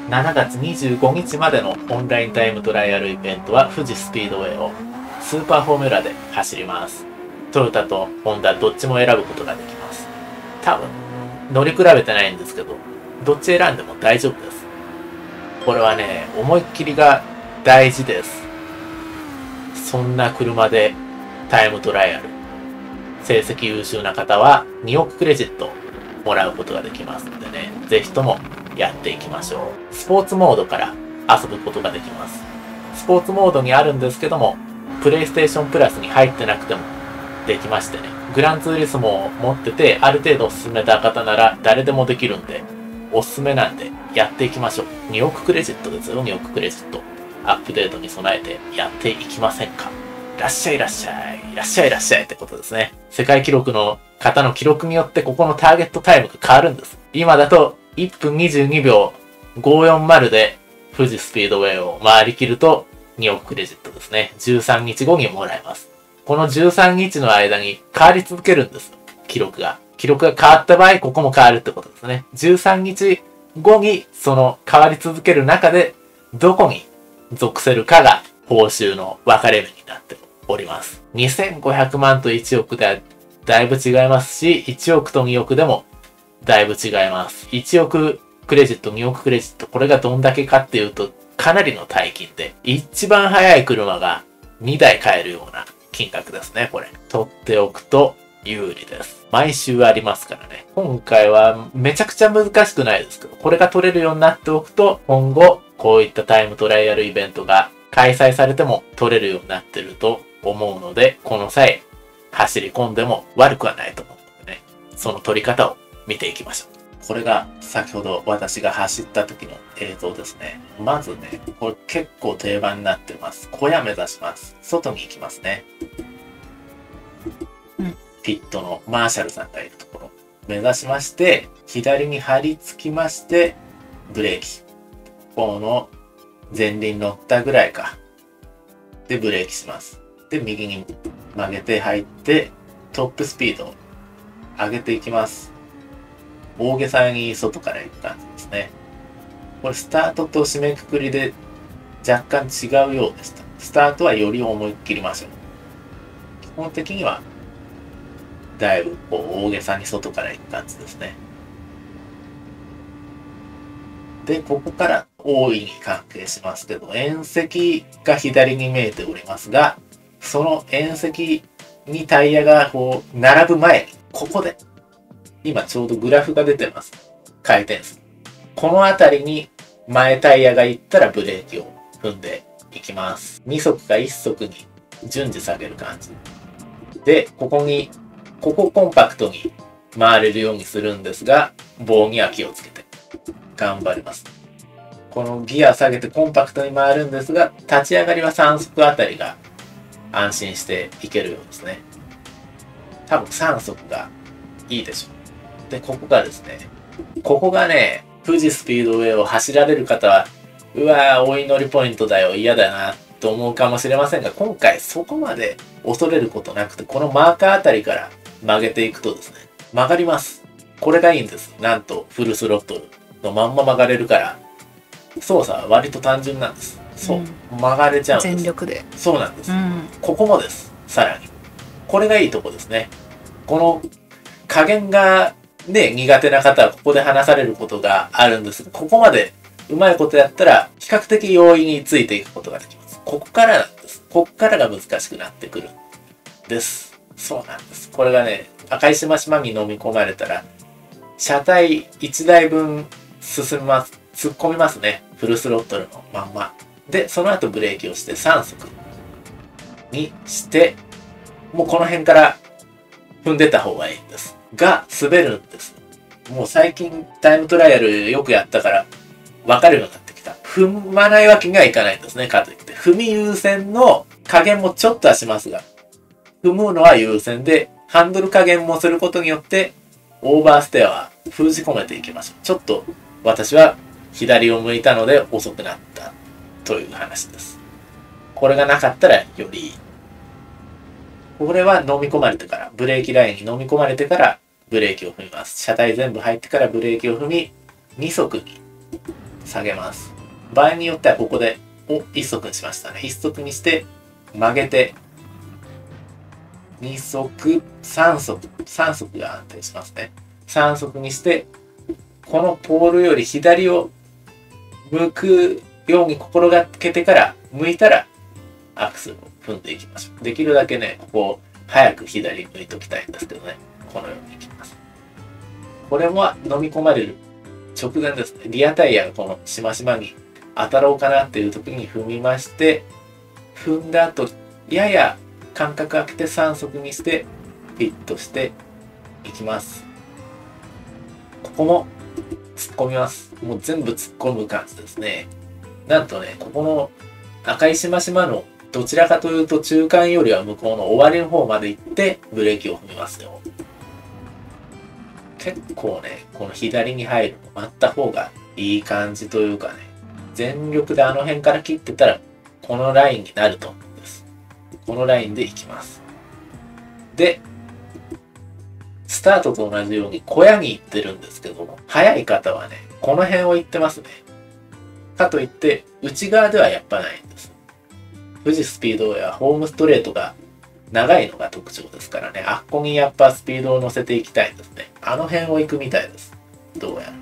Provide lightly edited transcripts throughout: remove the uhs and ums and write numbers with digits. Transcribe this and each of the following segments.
7月25日までのオンラインタイムトライアルイベントは富士スピードウェイをスーパーフォーミュラで走ります。トヨタとホンダどっちも選ぶことができます。多分乗り比べてないんですけど、どっち選んでも大丈夫です。これはね、思いっきりが大事です。そんな車でタイムトライアル、成績優秀な方は2億クレジットもらうことができますのでね、ぜひともやっていきましょう。スポーツモードから遊ぶことができます。スポーツモードにあるんですけども、プレイステーションプラスに入ってなくてもできましてね、グランツーリスモを持っててある程度進めた方なら誰でもできるんで、おすすめなんでやっていきましょう。2億クレジットですよ、2億クレジット。アップデートに備えてやっていきませんか？いらっしゃいいらっしゃい、いらっしゃいいらっしゃいってことですね。世界記録の方の記録によってここのターゲットタイムが変わるんです。今だと1分22秒540で富士スピードウェイを回り切ると2億クレジットですね。13日後にもらえます。この13日の間に変わり続けるんです。記録が変わった場合、ここも変わるってことですね。13日後にその変わり続ける中でどこに属せるかが報酬の分かれ目になっております。2500万と1億ではだいぶ違いますし、1億と2億でもだいぶ違います。1億クレジット、2億クレジット、これがどんだけかっていうと、かなりの大金で、一番速い車が2台買えるような金額ですね、これ。取っておくと有利です。毎週ありますからね。今回はめちゃくちゃ難しくないですけど、これが取れるようになっておくと、今後、こういったタイムトライアルイベントが開催されても取れるようになってると思うので、この際、走り込んでも悪くはないと思うのでね、その取り方を見ていきましょう。これが先ほど私が走った時の映像ですね。まずね、これ結構定番になってます。小屋目指します。外に行きますね。ピットのマーシャルさんがいるところ目指しまして、左に張り付きまして、ブレーキ。この前輪乗ったぐらいか。で、ブレーキします。で、右に曲げて入って、トップスピードを上げていきます。大げさに外から行く感じですね。これスタートと締めくくりで若干違うようでした。スタートはより思いっきりましょう。基本的にはだいぶ大げさに外から行く感じですね。で、ここから大いに関係しますけど、縁石が左に見えておりますが、その縁石にタイヤがこう並ぶ前に、ここで今ちょうどグラフが出てます。回転数。この辺りに前タイヤが行ったらブレーキを踏んでいきます。2足か1足に順次下げる感じ。で、ここコンパクトに回れるようにするんですが、棒には気をつけて頑張ります。このギア下げてコンパクトに回るんですが、立ち上がりは3足あたりが安心していけるようですね。多分3足がいいでしょう。で、ここがね、富士スピードウェイを走られる方は、うわー、お祈りポイントだよ、嫌だな、と思うかもしれませんが、今回そこまで恐れることなくて、このマーカーあたりから曲げていくとですね、曲がります。これがいいんです。なんと、フルスロットルのまんま曲がれるから、操作は割と単純なんです。そう、曲がれちゃうんです。 全力で。 そうなんです。ここもです。さらに。これがいいとこですね。この加減がね、苦手な方はここで話されることがあるんですが、ここまでうまいことやったら、比較的容易についていくことができます。ここからなんです。ここからが難しくなってくるんです。そうなんです。これがね、赤いしましまに飲み込まれたら、車体1台分進みます。突っ込みますね。フルスロットルのまんま。で、その後ブレーキをして3速にして、もうこの辺から踏んでた方がいいんです。が、滑るんです。もう最近タイムトライアルよくやったから分かるようになってきた。踏まないわけにはいかないんですね。かといって。踏み優先の加減もちょっとはしますが、踏むのは優先で、ハンドル加減もすることによって、オーバーステアは封じ込めていきましょう。ちょっと私は左を向いたので遅くなったという話です。これがなかったらよりいい。これは飲み込まれてから、ブレーキラインに飲み込まれてからブレーキを踏みます。車体全部入ってからブレーキを踏み、2速に下げます。場合によってはここで、1足にしましたね。1足にして曲げて、2足、3足が安定しますね。3足にして、このポールより左を向くように心がけてから、向いたらアクセルを踏んでいきましょう。できるだけね、ここを早く左に向いときたいんですけどね。このようにいきます。これも飲み込まれる直前ですね。リアタイヤがこのしましまに当たろうかなっていう時に踏みまして、踏んだ後、やや間隔空けて3足にしてフィットしていきます。ここも突っ込みます。もう全部突っ込む感じですね。なんとね、ここの赤いしましまのどちらかというと中間よりは向こうの終わりの方まで行ってブレーキを踏みますよ。結構ね、この左に入るの待った方がいい感じというかね、全力であの辺から切ってたらこのラインになると思うんです。このラインで行きます。で、スタートと同じように小屋に行ってるんですけども、速い方はね、この辺を行ってますね。かといって内側ではやっぱないんです。富士スピードウェイはホームストレートが長いのが特徴ですからね、あっこにやっぱスピードを乗せていきたいんですね。あの辺を行くみたいです。どうやら。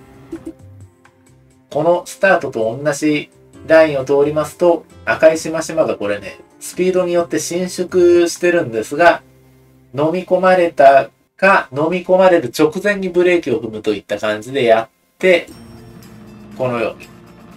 このスタートと同じラインを通りますと、赤いしましまがこれね、スピードによって伸縮してるんですが、飲み込まれたか、飲み込まれる直前にブレーキを踏むといった感じでやって、このように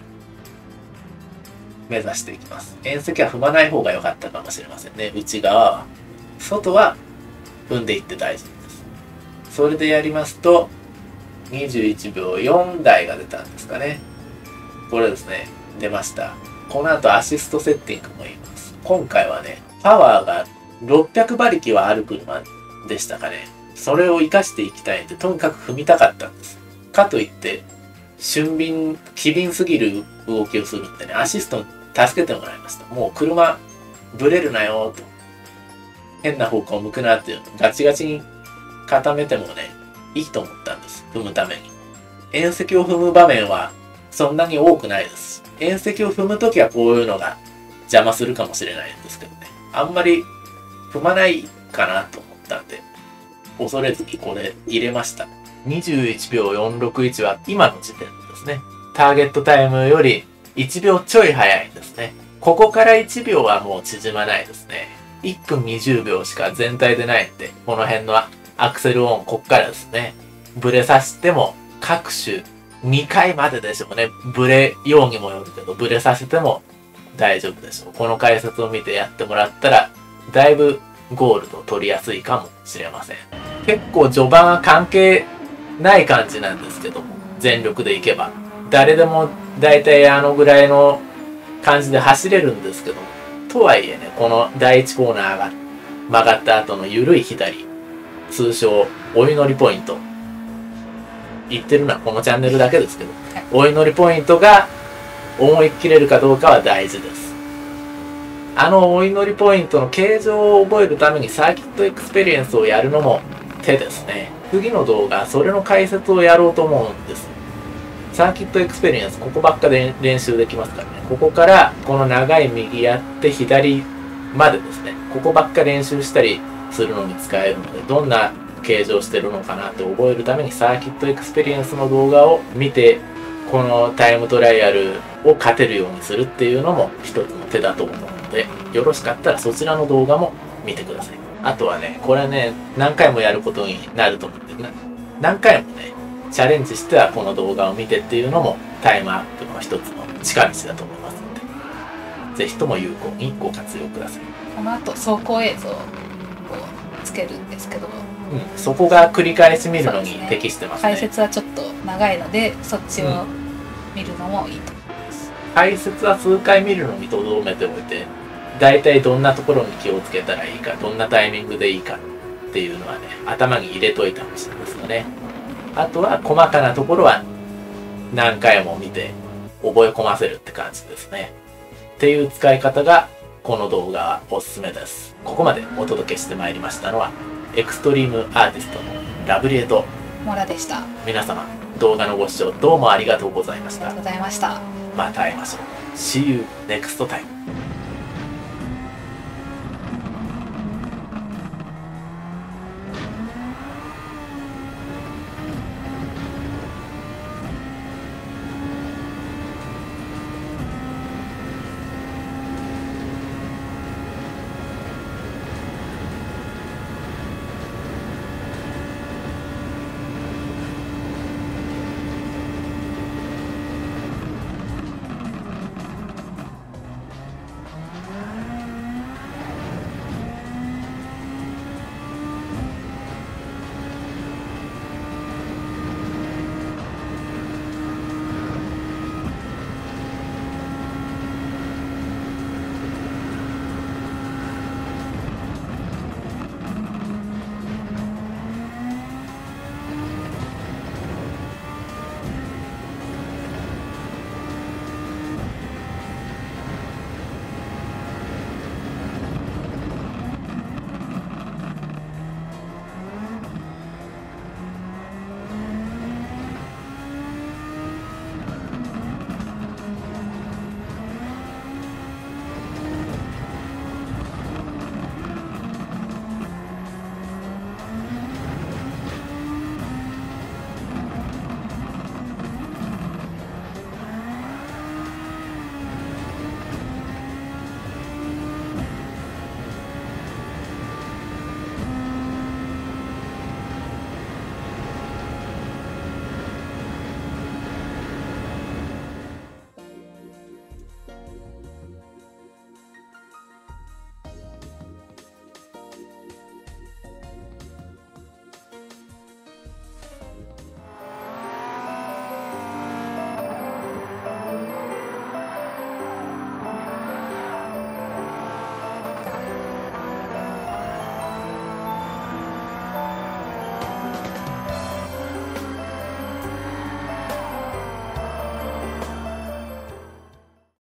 目指していきます。縁石は踏まない方が良かったかもしれませんね。内側は。外は踏んでいって大丈夫です。それでやりますと、21秒4台が出たんですかね。これですね。出ました。この後アシストセッティングも言います。今回はね、パワーが600馬力はある車でしたかね。それを活かしていきたいんで、とにかく踏みたかったんです。かといって、機敏すぎる動きをするんでね、アシストに助けてもらいました。もう車、ブレるなよと。変な方向を向くなっていうのガチガチに固めてもね、いいと思ったんです。踏むために。縁石を踏む場面はそんなに多くないです。縁石を踏むときはこういうのが邪魔するかもしれないんですけどね。あんまり踏まないかなと思ったんで、恐れずにこれ入れました。21秒461は今の時点ですね。ターゲットタイムより1秒ちょい早いんですね。ここから1秒はもう縮まないですね。1分20秒しか全体でないんで、この辺のアクセルオン、こっからですね。ブレさせても各種2回まででしょうね。ブレようにもよるけど、ブレさせても大丈夫でしょう。この解説を見てやってもらったら、だいぶゴールド取りやすいかもしれません。結構序盤は関係ない感じなんですけども、全力でいけば。誰でも大体あのぐらいの感じで走れるんですけども、とはいえね、この第1コーナーが曲がった後の緩い左、通称お祈りポイント。言ってるのはこのチャンネルだけですけど、お祈りポイントが思い切れるかどうかは大事です。あのお祈りポイントの形状を覚えるためにサーキットエクスペリエンスをやるのも手ですね。次の動画、それの解説をやろうと思うんです。サーキットエクスペリエンス、ここばっかで練習できますからね。ここからこの長い右やって左までですね。ここばっか練習したりするのに使えるので、どんな形状してるのかなって覚えるためにサーキットエクスペリエンスの動画を見て、このタイムトライアルを勝てるようにするっていうのも一つの手だと思うので、よろしかったらそちらの動画も見てください。あとはね、これね、何回もやることになると思うんで、何回もね、チャレンジしてはこの動画を見てっていうのもタイムアップの一つの近道だと思いますので、ぜひとも有効にご活用ください。 この後走行映像をつけるんですけど、 そこが繰り返し見るのに適してますね。 解説はちょっと長いので、そっちを見るのもいいと思います。 解説は数回見るのにとどめておいて、だいたいどんなところに気をつけたらいいか、どんなタイミングでいいかっていうのはね、頭に入れといてほしいんですよね。あとは細かなところは何回も見て覚え込ませるって感じですね。っていう使い方がこの動画はおすすめです。ここまでお届けしてまいりましたのはエクストリームアーティストのラブリエとモラでした。 皆様動画のご視聴どうもありがとうございました。 ありがとうございました。 また会いましょう。See you next time.